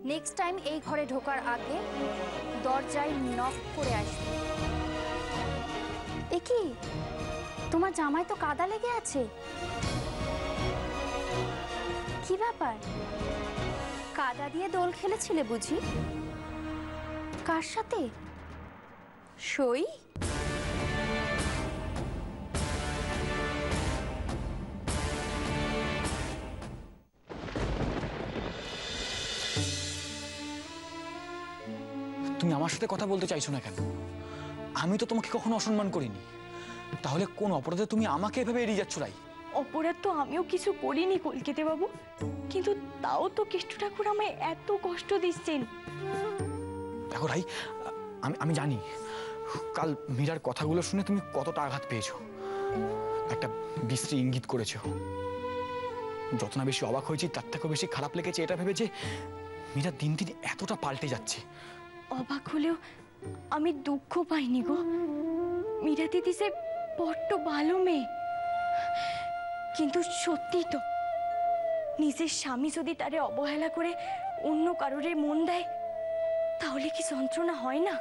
Next time এই ঘরে ঢোকার আগে দরজায় নক করে আসবে। এ কি, তোমার জামায় তো কাদা লেগে আছে, কি ব্যাপার? কাদা দিয়ে দোল খেলেছিলে বুঝি? কার সাথে? সই? তুমি আমার সাথে কথা বলতে চাইছো না কেন? আমি তো তোমাকে কখনো অসম্মান করিনি, তাহলে কোন অপরাধে তুমি আমাকে এভাবে এড়িয়ে যাচ্ছ রাই? অপরাধ তো আমিও কিছু করিনি কলকাতা বাবু, কিন্তু তাও তো কেষ্ট ঠাকুর আমায় এত কষ্ট দিচ্ছেন। দেখো রাই, আমি জানি কাল মীরার কথাগুলো শুনে তুমি কতটা আঘাত পেয়েছো, একটা বিশ্রী ইঙ্গিত করেছো। যত না বেশি অবাক হয়েছি তার থেকেও বেশি খারাপ লেগেছে এটা ভেবে যে মীরা দিন দিন এতটা পাল্টে যাচ্ছে। অবাক হলেও আমি দুঃখ পাইনি গো। মীরা দিদি সে বড্ড ভালো মেয়ে, কিন্তু সত্যি তো নিজের স্বামী যদি তারে অবহেলা করে অন্য কারোর মন দেয় তাহলে কি যন্ত্রণা হয় না?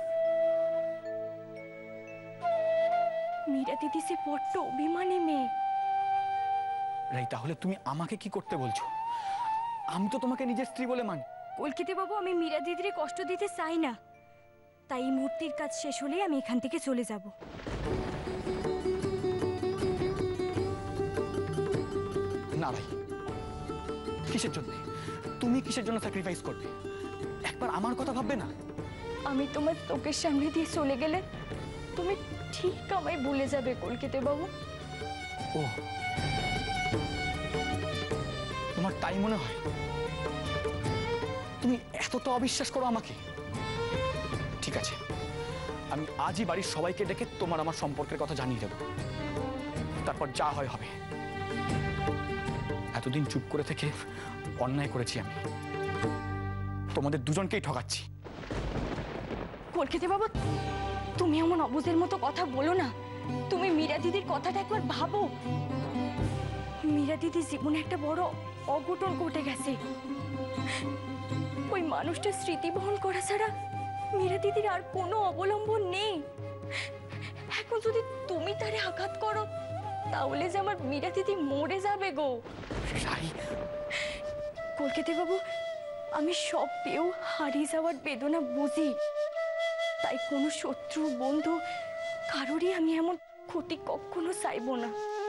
মীরা দিদি সে বড্ড অভিমানী মেয়ে। রাই, তাহলে তুমি আমাকে কি করতে বলছো? আমি তো তোমাকে নিজের স্ত্রী বলে মানি। কলকাতা বাবু, আমি মীরা দিদির কষ্ট দিতে চাই না, তাই এই মূর্তির কাজ শেষ হলেই আমি এখান থেকে চলে যাব। না রাই, কিসের জন্য? তুমি কিসের জন্য স্যাক্রিফাইস করবে? একবার আমার কথা ভাববে না? আমি তোমার চোখের সামনে দিয়ে চলে গেলে তুমি ঠিক আমায় ভুলে যাবে কলকাতা বাবু। ও, তোমার তাই মনে হয়? তুমি এতটা অবিশ্বাস করো আমাকে? ঠিক আছে, আমি আজই বাড়ির সবাইকে ডেকে তোমার আমার সম্পর্কের কথা জানিয়ে দেব, তারপর যা হয় হবে। এতদিন চুপ করে থেকে অন্যায় করেছি আমি, তোমাদের দুজনকেই ঠকাচ্ছি। কলকাতা বাবু, তুমি এমন অবুঝের মতো কথা বলো না। তুমি মীরা দিদির কথাটা একবার ভাবো। মীরা দিদির জীবনে একটা বড় অঘটন ঘটে গেছে। ওই মানুষটা স্মৃতি বহন করা ছাড়া মীরা দিদির আর কোনো অবলম্বন নেই। এখন যদি তুমি তারে আঘাত করো তাহলে যে আমার মীরা দিদি মরে যাবে গো। কলকাতা বাবু, আমি সব পেয়েও হারিয়ে যাওয়ার বেদনা বুঝি, তাই কোনো শত্রু বন্ধু কারোরই আমি এমন ক্ষতি কখনো চাইবো না।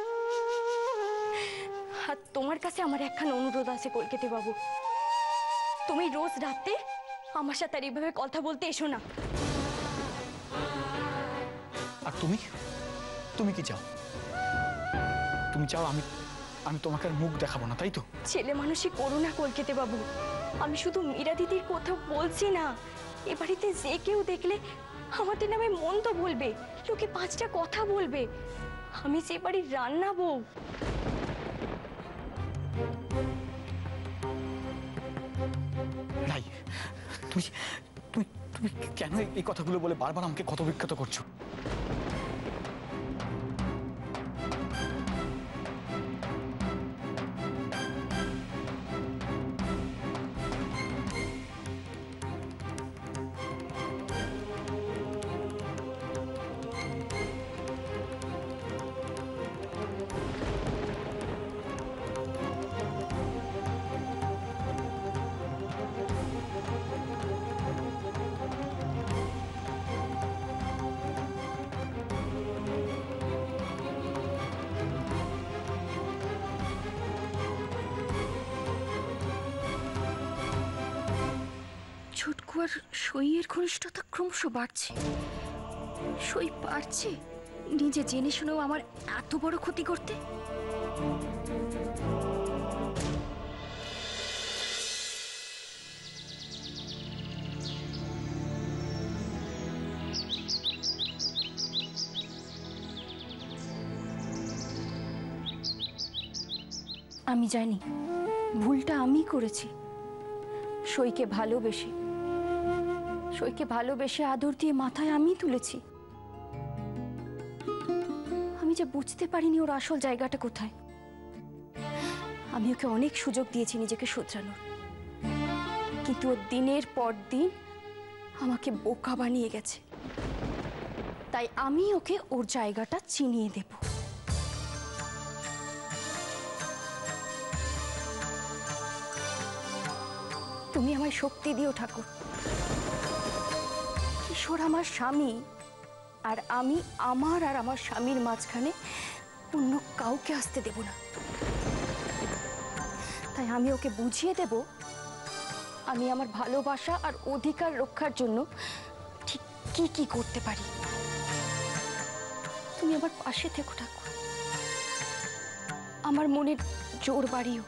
আর তোমার কাছে আমার একখান অনুরোধ আছে কলকাতা বাবু, তুমি রোজ রাতে আমার সাথে আর এইভাবে কথা বলতে এসো না। আর তুমি তুমি কি চাও? তুমি চাও আমি আমি তোমাকে আর মুখ দেখাবো না, তাই তো? ছেলে মানুষই করো না কলকাতা বাবু। আমি শুধু মীরা দিদির কথা বলছি না, এ বাড়িতে যে কেউ দেখলে আমাদের নামে মন্দ বলবে, লোকে পাঁচটা কথা বলবে। আমি যে বাড়ির রান্না বউ। রাই, তুমি তুমি তুমি কেন এই কথাগুলো বলে বারবার আমাকে ক্ষতবিক্ষত করছো? ছুটকু আর সইয়ের ঘনিষ্ঠতা ক্রমশ বাড়ছে। সই পারছে নিজে জেনে শুনেও আমার এত বড় ক্ষতি করতে? আমি জানি ভুলটা আমি করেছি। সইকে ভালোবেসে আদর দিয়ে মাথায় আমি তুলেছি। আমি যে বুঝতে পারিনি ওর আসল জায়গাটা কোথায়। আমি ওকে অনেক সুযোগ দিয়েছি নিজেকে শুধরানোর, কিন্তু ও দিনের পর দিন আমাকে বোকা বানিয়ে গেছে। তাই আমি ওকে ওর জায়গাটা চিনিয়ে দেব। তুমি আমায় শক্তি দিও ঠাকুর। কিশোর আমার স্বামী, আর আমি আমার আর আমার স্বামীর মাঝখানে অন্য কাউকে আসতে দেব না। তাই আমি ওকে বুঝিয়ে দেব আমি আমার ভালোবাসা আর অধিকার রক্ষার জন্য ঠিক কি কি করতে পারি। তুমি আমার পাশে থেকো ঠাকুর, আমার মনের জোর বাড়িও।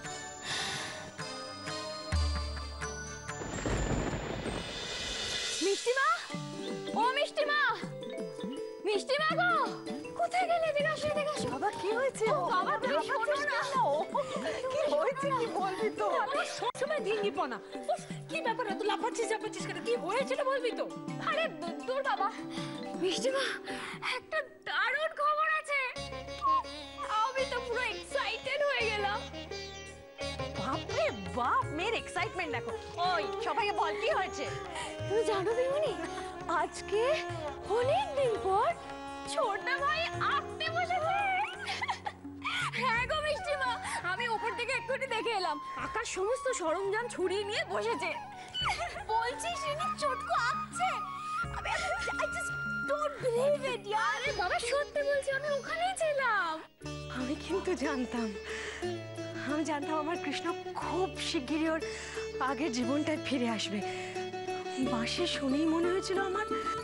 মিষ্টিমা, ও মিষ্টিমা, মিষ্টিমা গো, কোথায় গেলে? এদিকে আসো, এদিকে আসো। বাবা কি হয়েছে? বাবা তুমি শোনো না। কি হয়েছে কি বলবি তো? সবসময় ধিঙ্গিপনা। উফ, কি ব্যাপার এত লাফাচ্ছিস ঝাপাচ্ছিস কেন? কি হয়েছিল বলবি তো? আরে দূর বাবা। মিষ্টিমা, একটা দারুণ খবর আছে। আমি তো পুরো এক্সাইটেড হয়ে গেলাম। বাপরে বাপ, মেয়ের এক্সাইটমেন্ট দেখো। ওই সবাইকে বল কি হয়েছে? তুমি জানো বিমনি, আজকে অনেক দিন পর ছোটনা ভাই আঁকতে বসেছে। হ্যাঁ গো মিষ্টিমা, আমি উপর থেকে এক্ষুনি দেখে এলাম। আঁকার সমস্ত সরঞ্জাম ছড়িয়ে নিয়ে বসেছে। বলছি সিনি চটকু আঁকছে। আমি I just don't believe it यार। আরে বাবা সত্যি বলছি, আমি ওখানেই ছিলাম। আমি কিন্তু জানতাম, আমি জানতাম আমার কৃষ্ণ খুব শিগগিরই ওর আগের জীবনটায় ফিরে আসবে। বাঁশি শুনেই মনে হয়েছিল আমার।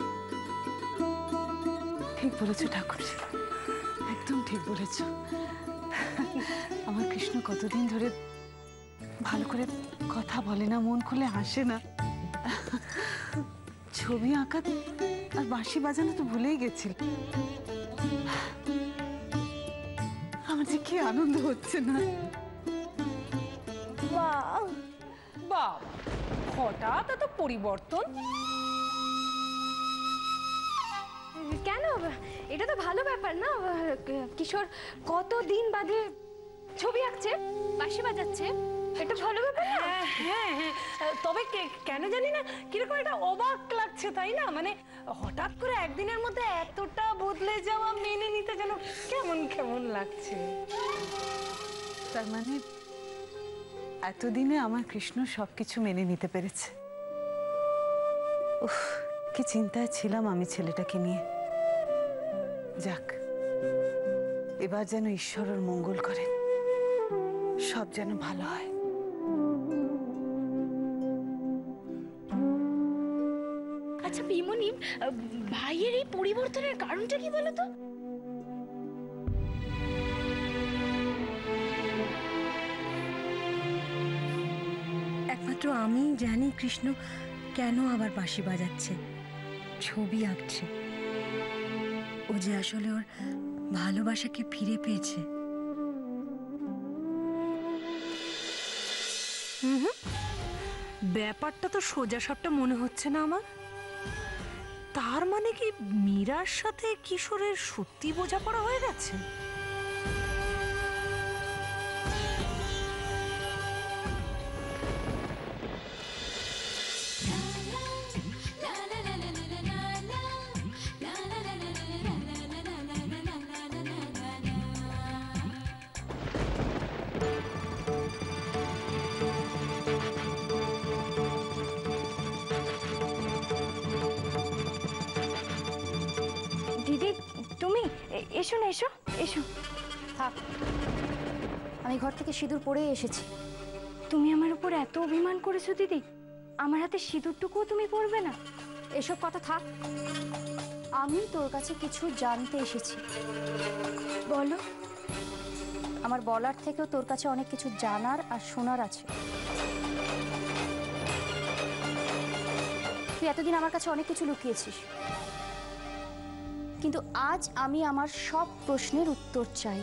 ঠিক বলেছো ঠাকুর, একদম ঠিক বলেছো। আমার কৃষ্ণ কতদিন ধরে ভালো করে কথা বলে না, মন খুলে হাসে না। ছবি আঁকা আর বাঁশি বাজানো তো ভুলেই গেছিল। আমার যে কি আনন্দ হচ্ছে না। বাবা, হঠাৎ এত পরিবর্তন? কেন? এটা তো ভালো ব্যাপার না? কিশোর কতদিন বাদে ছবি আঁকছে, বাঁশি বাজাচ্ছে, এটা ভালো ব্যাপার না? হ্যাঁ হ্যাঁ, তবে কেন জানি না কিরকম একটা অবাক লাগছে, তাই না? মানে হঠাৎ করে একদিনের মধ্যে এতটা বদলে যাওয়া মেনে নিতে যেন কেমন কেমন লাগছে। তার মানে এতদিনে আমার কৃষ্ণ সবকিছু মেনে নিতে পেরেছে। উফ, কি চিন্তায় ছিলাম আমি ছেলেটাকে নিয়ে। যাক, এবার যেন ঈশ্বর ওর মঙ্গল করেন, সব যেন ভালো হয়। আচ্ছা বিমনি, ভাইয়ের এই পরিবর্তনের কারণটা কি বলো তো? একমাত্র আমিই জানি কৃষ্ণ কেন আবার বাঁশি বাজাচ্ছে, ছবি আঁকছে। ও যে আসলে ওর ভালোবাসাকে ফিরে পেয়েছে। ব্যাপারটা তো সোজা সাপটা মনে হচ্ছে না আমার। তার মানে কি মীরার সাথে কিশোরের সত্যি বোঝাপড়া হয়ে গেছে? দিদি তুমি এসো না, এসো এসো। থাক, আমি ঘর থেকে সিঁদুর পরেই এসেছি। তুমি আমার উপর এত অভিমান করেছো দিদি, আমার হাতে সিঁদুরটুকুও তুমি পরবে না? এসব কথা থাক, আমি তোর কাছে কিছু জানতে এসেছি। বলো। আমার বলার থেকেও তোর কাছে অনেক কিছু জানার আর শোনার আছে। তুই এতদিন আমার কাছে অনেক কিছু লুকিয়েছিস, কিন্তু আজ আমি আমার সব প্রশ্নের উত্তর চাই।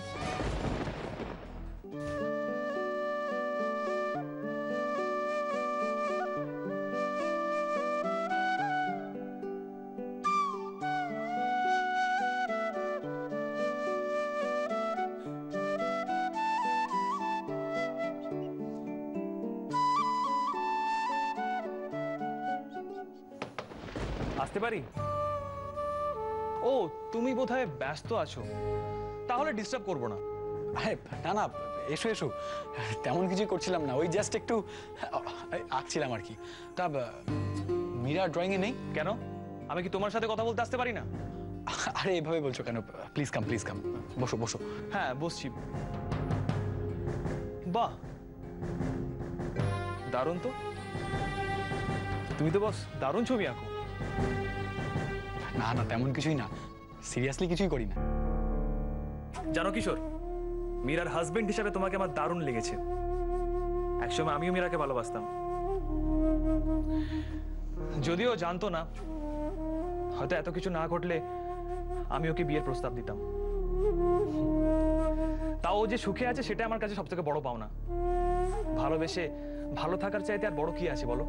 আসতে পারি? ও তুমি বোধহয় ব্যস্ত আছো, তাহলে ডিস্টার্ব করবো না। আরে না না, এসো এসো, তেমন কিছুই করছিলাম না, ওই জাস্ট একটু আঁকছিলাম আর কি। তা মীরা ড্রয়িংয়ে নেই কেন? আমি কি তোমার সাথে কথা বলতে আসতে পারি না? আরে এভাবে বলছো কেন? প্লিজ কাম, প্লিজ কাম, বসো বসো। হ্যাঁ বসছি। বাহ, দারুণ তো, তুমি তো বস দারুণ ছবি আঁকো। না না, তেমন কিছুই না, সিরিয়াসলি কিছুই করি না। জানো কিশোর, মীরার হাজবেন্ড হিসেবে তোমাকে আমার দারুণ লেগেছে। একসময় আমিও মীরাকে ভালোবাসতাম, যদিও জানতো না। হয়তো এত কিছু না ঘটলে আমি ওকে বিয়ের প্রস্তাব দিতাম। তাও ও যে সুখে আছে সেটা আমার কাছে সবথেকে বড় পাওনা। ভালোবেসে ভালো থাকার চাইতে আর বড় কি আছে বলো?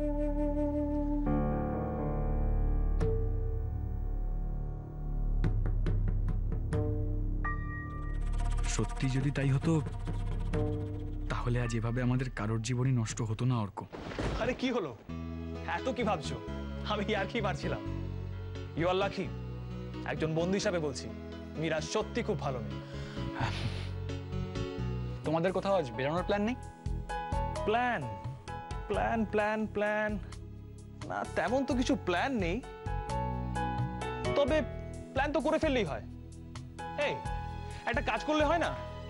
সত্যি যদি তাই হতো, তাহলে আজ এভাবে আমাদের কারোর জীবনই নষ্ট হতো না অর্ক। আরে কি হলো, এত কি ভাবছো? আমি আর কি পারছিলাম। You are lucky. একজন বন্ধু হিসাবে বলছি, মীরা সত্যি খুব ভালো মেয়ে। তোমাদের কোথাও আজ বেরোনোর প্ল্যান নেই? প্ল্যান প্ল্যান প্ল্যান প্ল্যান না, তেমন তো কিছু প্ল্যান নেই, তবে প্ল্যান তো করে ফেললেই হয়। এই একটা কাজ করলে হয় না?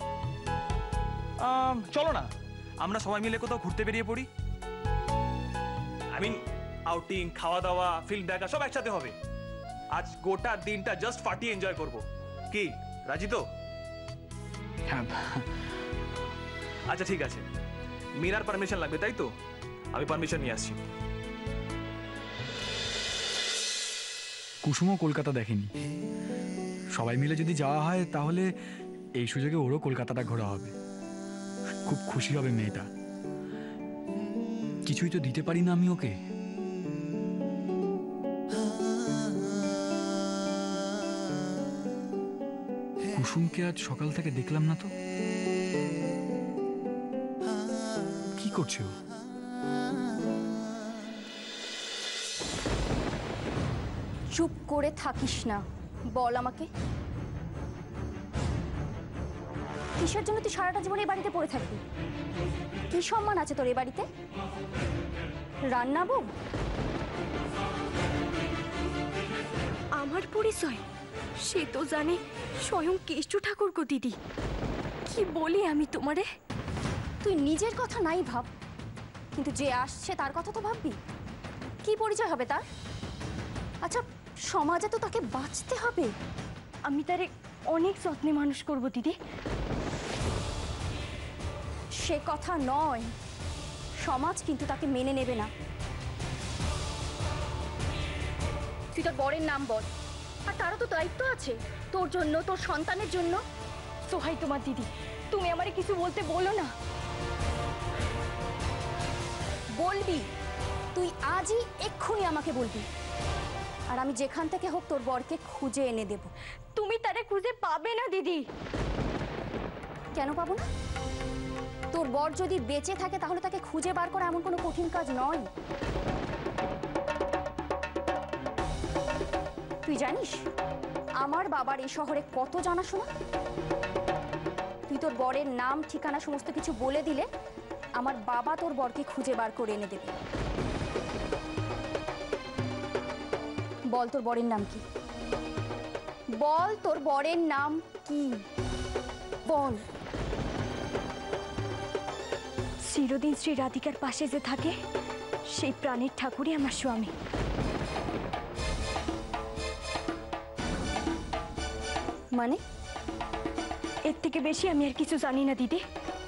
চলো না আমরা সবাই মিলে কোথাও ঘুরতে বেরিয়ে পড়ি। আই মিন আউটিং, খাওয়া দাওয়া, ফিল্ম দেখা সব একসাথে হবে। আজ গোটা দিনটা জাস্ট পার্টি এনজয় করব। কি রাজি তো? হ্যাঁ। আচ্ছা ঠিক আছে, মীরার পারমিশন লাগবে তাই তো? আমি পারমিশন নিয়ে আসছি। কুসুমও কলকাতা দেখেনি, সবাই মিলে যদি যাওয়া হয় তাহলে এই সুযোগে ওরও কলকাতাটা ঘোরা হবে। খুব খুশি হবে মেয়েটা। কিছুই তো দিতে পারি না আমি ওকে। কুসুমকে আজ সকাল থেকে দেখলাম না তো, কি করছে ও? চুপ করে থাকিস না, বল আমাকে কিসের জন্য তুই সারাটা জীবন এই বাড়িতে পড়ে থাকবি? কি সম্মান আছে তোর এই বাড়িতে? রান্না বউ? আমার পরিচয় সে তো জানে স্বয়ং কেষ্ট ঠাকুর গো দিদি। কি বলি আমি তোমারে? তুই নিজের কথা নাই ভাব, কিন্তু যে আসছে তার কথা তো ভাববি। কি পরিচয় হবে তার? আচ্ছা সমাজে তো তাকে বাঁচতে হবে। আমি তারে অনেক যত্নে মানুষ করব দিদি। সে কথা নয়, সমাজ কিন্তু তাকে মেনে নেবে না। তুই তোর বরের নাম বল, আর তারও তো দায়িত্ব আছে তোর জন্য, তোর সন্তানের জন্য। সোহাই তোমার দিদি, তুমি আমারে কিছু বলতে বলো না। বলবি, তুই আজই এক্ষুনি আমাকে বলবি, আর আমি যেখান থেকে হোক তোর বরকে খুঁজে এনে দেব। তুমি তারে খুঁজে পাবে না দিদি। কেন পাবো না? তোর বর যদি বেঁচে থাকে তাহলে তাকে খুঁজে বার করা এমন কোনো কঠিন কাজ নয়। তুই জানিস আমার বাবার এই শহরে কত জানাশোনা? তুই তোর বরের নাম ঠিকানা সমস্ত কিছু বলে দিলে আমার বাবা তোর বরকে খুঁজে বার করে এনে দেবে। বল তোর বরের নাম কি? বল তোর বরের নাম কি? বল। চিরদিন শ্রী রাধিকার পাশে যে থাকে সেই প্রাণের ঠাকুরই আমার স্বামী। মানে? এর থেকে বেশি আমি আর কিছু জানি না দিদি।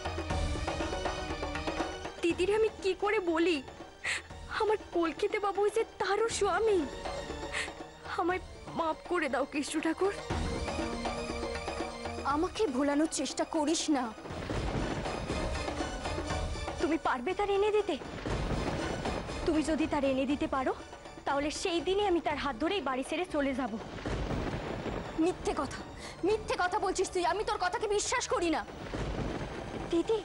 দিদির আমি কি করে বলি আমার কলকিতে বাবু যে তারও স্বামী। আমায় মাফ করে দাও কৃষ্ণ ঠাকুর। আমাকে ভোলানোর চেষ্টা করিস না। তুমি পারবে তার এনে দিতে? তুমি যদি তার এনে দিতে পারো তাহলে সেই দিনই আমি তার হাত ধরেই বাড়ি ছেড়ে চলে যাব। মিথ্যে কথা, মিথ্যে কথা বলছিস তুই। আমি তোর কথাকে বিশ্বাস করি না। দিদি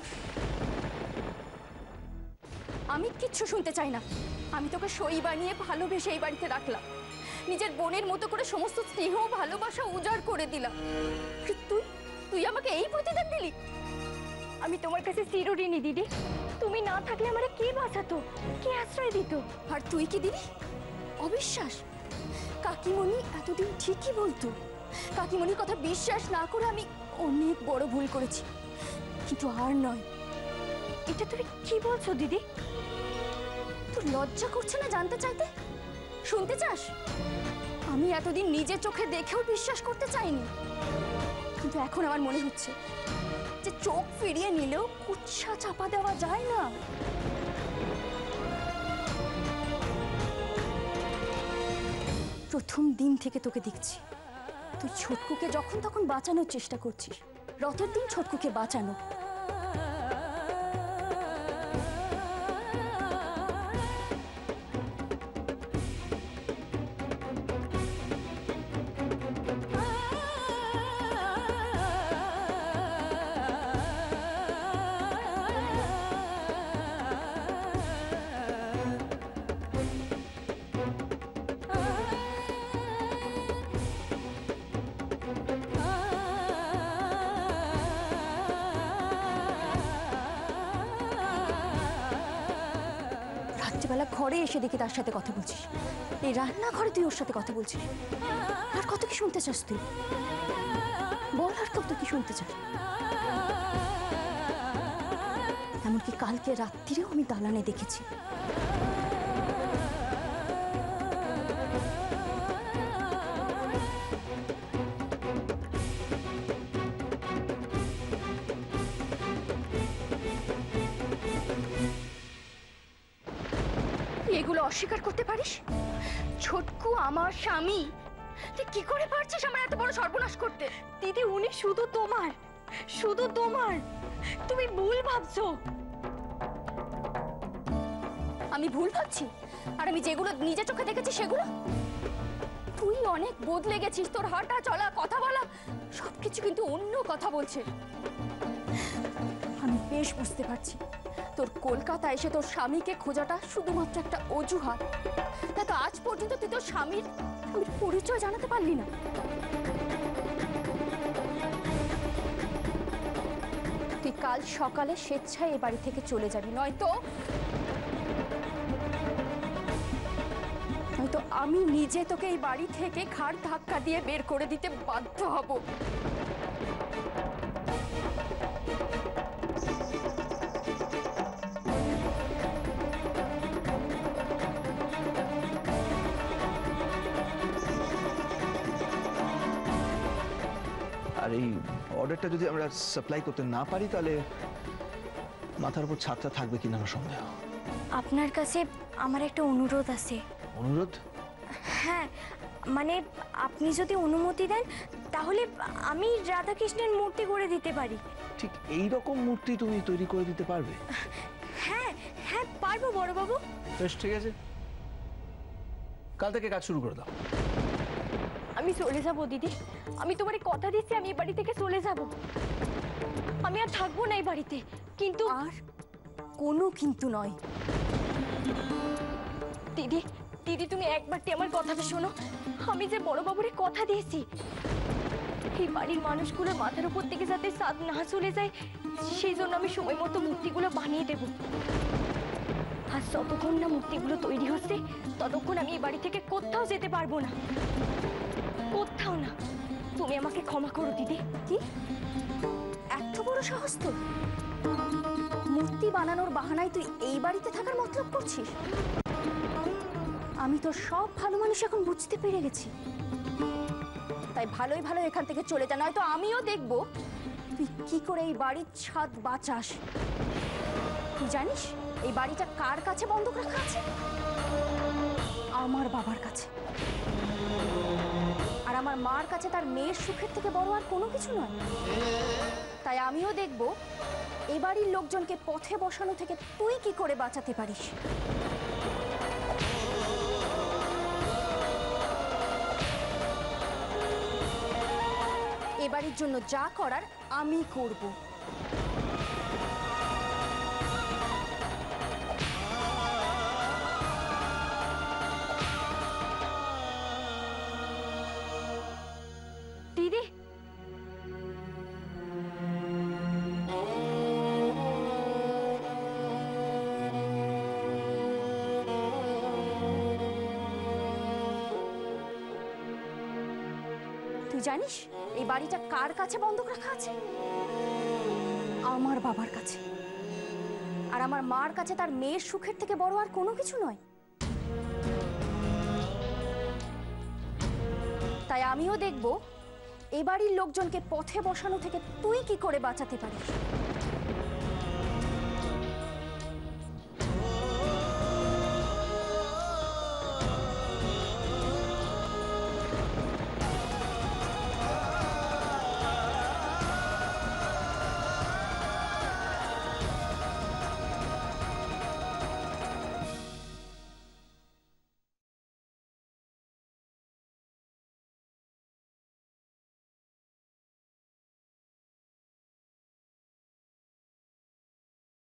আমি কিচ্ছু শুনতে চাই না। আমি তোকে সই বানিয়ে ভালোবেসে এই বাড়িতে রাখলাম, নিজের বোনের মতো করে সমস্ত স্নেহ ভালোবাসা উজাড় করে দিলাম। তুই তুই আমাকে এই প্রতিদান দিলি? আমি তোমার কাছে চিরঋণী দিদি। তুমি না থাকলে আমারে কে বাঁচাতো, কে আশ্রয় দিত? আর তুই কি দিলি? অবিশ্বাস। কাকিমণি এতদিন ঠিকই বলতো। কাকিমণির কথা বিশ্বাস না করে আমি অনেক বড় ভুল করেছি, কিন্তু আর নয়। এটা তুমি কি বলছো দিদি? তোর লজ্জা করছে না জানতে চাইতে? শুনতে চাস? আমি এতদিন নিজের চোখে দেখেও বিশ্বাস করতে চাইনি, কিন্তু এখন আমার মনে হচ্ছে যে চোখ ফিরিয়ে নিলেও কুৎসা চাপা দেওয়া যায় না। প্রথম দিন থেকে তোকে দেখছি তুই ছোটকুকে যখন তখন বাঁচানোর চেষ্টা করছিস। রথের দিন ছোটকুকে বাঁচানো, রাত্রিবেলা ঘরে এসে দেখি তার সাথে কথা বলছিস, এই রান্নাঘরে তুই ওর সাথে কথা বলছিস। আর কত কি শুনতে চাস তুই? বল আর কত কি শুনতে চাস? এমনকি কালকে রাত্রিরেও আমি দালানে দেখেছি এগুলো অস্বীকার করতে পারিস? ছোটকু আমার স্বামী, তুই কি করে পারছিস আমার এত বড় সর্বনাশ করতে? দিদি উনি শুধু তোমার, শুধু তোমার। তুমি ভুল ভাবছো। আমি ভুল ভাবছি? আর আমি যেগুলো নিজে চোখে দেখেছি সেগুলো? তুই অনেক বদলে গেছিস, তোর হাঁটা চলা কথা বলা সবকিছু কিন্তু অন্য কথা বলছে। আমি বেশ বুঝতে পারছি তোর কলকাতা এসে তোর স্বামীকে খোঁজাটা শুধুমাত্র একটা অজুহাত। তা তো আজ পর্যন্ত তুই তোর স্বামীর পরিচয় জানাতে পারলি না। তুই কাল সকালে স্বেচ্ছায় এ বাড়ি থেকে চলে যাবি, নয়তো আমি নিজে তোকে এই বাড়ি থেকে ঘাড় ধাক্কা দিয়ে বের করে দিতে বাধ্য হব। আর এই অর্ডারটা যদি আমরা সাপ্লাই করতে না পারি তাহলে মাথার উপর ছাদটা থাকবে কিনা আমার সন্দেহ। আপনার কাছে আমার একটা অনুরোধ আছে। অনুরোধ? হ্যাঁ, মানে আপনি যদি অনুমতি দেন তাহলে আমি রাধাকৃষ্ণের মূর্তি করে দিতে পারি। ঠিক এই রকম মূর্তি তুমি তৈরি করে দিতে পারবে? হ্যাঁ হ্যাঁ পারবো বড়বাবু। বেশ, ঠিক আছে, কাল থেকে কাজ শুরু করে দাও। আমি চলে যাব দিদি, আমি তোমার কথা দিচ্ছি, আমি এই বাড়ি থেকে চলে যাব। আমি আর থাকবো না এই বাড়িতে। কিন্তু আর কোনো কিন্তু নয়। দিদি, দিদি তুমি একবারটি আমার কথাটা শোনো। আমি যে বড়বাবুরে কথা দিয়েছি এই বাড়ির মানুষগুলোর মাথার উপর থেকে যাতে সাদ না চলে যায় সেই জন্য আমি সময় মতো মূর্তিগুলো বানিয়ে দেব। আর যতক্ষণ না মূর্তিগুলো তৈরি হচ্ছে ততক্ষণ আমি এই বাড়ি থেকে কোথাও যেতে পারবো না, কোথাও না। তুমি আমাকে ক্ষমা করো দিদি। কি এত বড় সাহস তোর? মূর্তি বানানোর বাহানায় তুই এই বাড়িতে থাকার মতলব করছিস? আমি তোর সব ভালো মানুষ এখন বুঝতে পেরে গেছি। তাই ভালোই ভালো এখান থেকে চলে যা, নয়তো আমিও দেখব তুই কি করে এই বাড়ির ছাদ বাঁচাস। তুই জানিস এই বাড়িটা কার কাছে বন্ধক রাখা আছে? আমার বাবার কাছে। আর আমার মার কাছে তার মেয়ের সুখের থেকে বড় আর কোনো কিছু নয়। তাই আমিও দেখব এ বাড়ির লোকজনকে পথে বসানো থেকে তুই কি করে বাঁচাতে পারিস। এ বাড়ির জন্য যা করার আমি করব। তুই জানিস এই বাড়িটা কার কাছে বন্ধক রাখা আছে? আমার বাবার কাছে। আর আমার মার কাছে তার মেয়ের সুখের থেকে বড় আর কোনো কিছু নয়। তাই আমিও দেখব এই বাড়ির লোকজনকে পথে বসানো থেকে তুই কি করে বাঁচাতে পারিস।